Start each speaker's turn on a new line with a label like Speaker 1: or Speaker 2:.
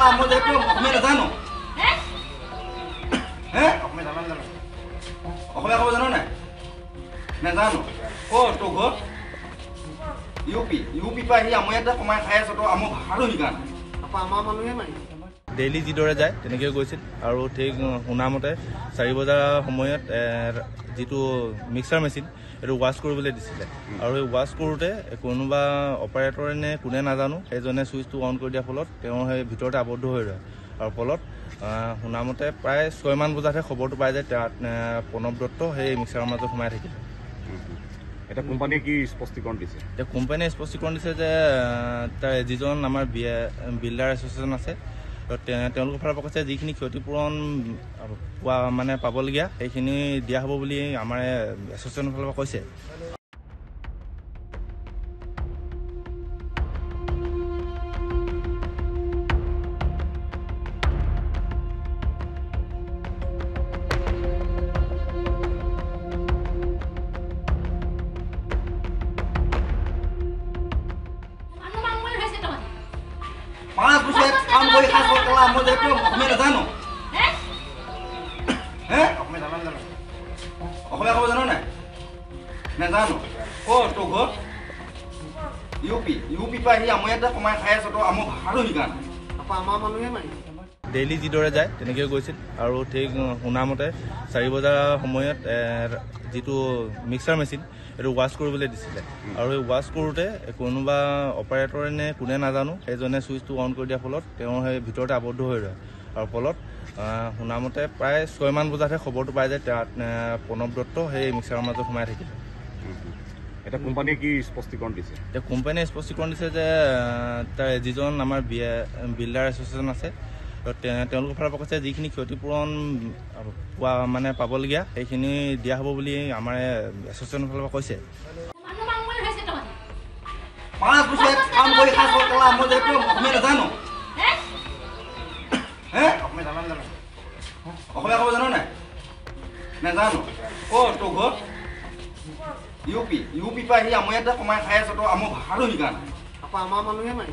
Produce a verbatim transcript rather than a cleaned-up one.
Speaker 1: কলা মই যে অসমীয়া নাজানো হে অসমীয়া ক'ব জানো নাই নাজানো ক'ত তোৰ ঘৰ ইউ পি ইউ পি পৰা আহি আমাৰ ইয়াতে কমাই খাই আছ তই আমাৰ ভাষাটো শিকা নাই আমাৰ মানুহে মাৰি
Speaker 2: ডেইলি যিদৰে যায় তেনেকৈ গৈছিল আৰু ঠিক শুনামতে চাৰি বজাৰ সময়ত যিটো মিক্সাৰ মেচিন এইটো ৱাছ কৰিবলৈ দিছিলে আৰু এই ৱাছ কৰোঁতে কোনোবা অপাৰেটৰে নে কোনে নাজানো সেইজনে ছুইচটো অন কৰি দিয়াৰ ফলত তেওঁ সেই ভিতৰতে আবদ্ধ হৈ ৰয় আৰু ফলত শুনামতে প্ৰায় ছয়মান বজাতহে খবৰটো পাই যায় তাত প্ৰণৱ দত্ত সেই মিক্সাৰৰ মাজত সোমাই থাকিলে।
Speaker 3: এটা কোম্পানীয়ে কি স্পষ্টীকৰণ দিছে?
Speaker 2: এতিয়া কোম্পানীয়ে স্পষ্টীকৰণ দিছে যে তাৰ যিজন আমাৰ বিল্ডাৰ এছ'চিয়েশ্যন আছে তেওঁলোকৰ ফালৰ পৰা কৈছে যিখিনি ক্ষতিপূৰণ পোৱা মানে পাবলগীয়া সেইখিনি দিয়া হ'ব বুলি আমাৰ এছ'চিয়েশ্যনৰ ফালৰ পৰা কৈছে।
Speaker 1: পাঁচ বছৰ কাম কৰি খাইছ কলা মই যে অসমীয়া নাজানো হে অসমীয়া ক'ব জানো নাই নাজানো ক'ত তোৰ ঘৰ ইউ পি ইউ পি পৰা আহি আমাৰ ইয়াতে কমাই খাই আছ তই আমাৰ ভাষাটো শিকা নাই আমাৰ মানুহে মাৰি
Speaker 2: ডেইলি যিদৰে যায় তেনেকৈ গৈছিল আৰু ঠিক শুনামতে চাৰি বজাৰ সময়ত যিটো মিক্সাৰ মেচিন এইটো ৱাছ কৰিবলৈ দিছিলে আৰু এই ৱাছ কৰোঁতে কোনোবা অপাৰেটৰে নে কোনে নাজানো সেইজনে ছুইচটো অন কৰি দিয়াৰ ফলত তেওঁ সেই ভিতৰতে আবদ্ধ হৈ ৰয় আৰু ফলত শুনামতে প্ৰায় ছয়মান বজাতহে খবৰটো পাই যায় তাত প্ৰণৱ দত্ত সেই মিক্সাৰৰ মাজত সোমাই থাকিলে।
Speaker 3: এটা কোম্পানীয়ে কি স্পষ্টীকৰণ দিছে?
Speaker 2: এতিয়া কোম্পানীয়ে স্পষ্টীকৰণ দিছে যে তাৰ যিজন আমাৰ বিল্ডাৰ এছ'চিয়েশ্যন আছে তেওঁলোকৰ ফালৰ পৰা কৈছে যিখিনি ক্ষতিপূৰণ পোৱা মানে পাবলগীয়া সেইখিনি দিয়া হ'ব বুলি আমাৰ এছ'চিয়েশ্যনৰ ফালৰ পৰা কৈছে।
Speaker 1: পাঁচ বছৰ কাম কৰি খাইছ কলা মই যে অসমীয়া নাজানো হে অসমীয়া ক'ব জানো নাই নাজানো ক'ত তোৰ ঘৰ ইউ পি ইউ পি পৰা আহি আমাৰ ইয়াতে কমাই খাই আছ তই আমাৰ ভাষাটো শিকা নাই আমাৰ মানুহে মাৰি